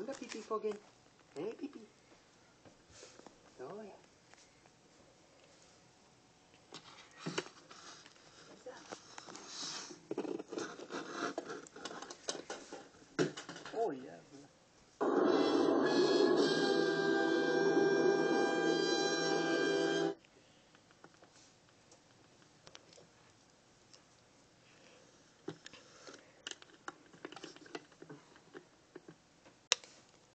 ka pipipogin. Hey, pipi. Oh, yeah. What's that? Oh, yeah.